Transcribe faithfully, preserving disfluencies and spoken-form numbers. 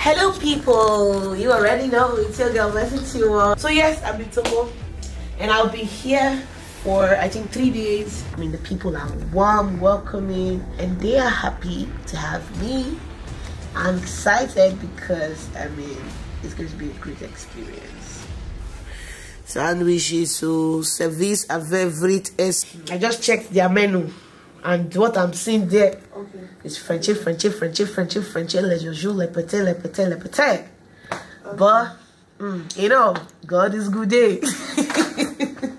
Hello people, you already know it's your girl message to you all. So yes, I'm in Togo and I'll be here for I think three days. I mean, the people are warm, welcoming, and they are happy to have me. I'm excited because I mean it's going to be a great experience. Sandwiches, so service à frites. I just checked their menu. And what I'm seeing there okay. is Frenchy, Frenchy, Frenchy, Frenchy, Frenchy, le joujou, le pété, le pété, le pété. Okay. But, mm, you know, God is good day.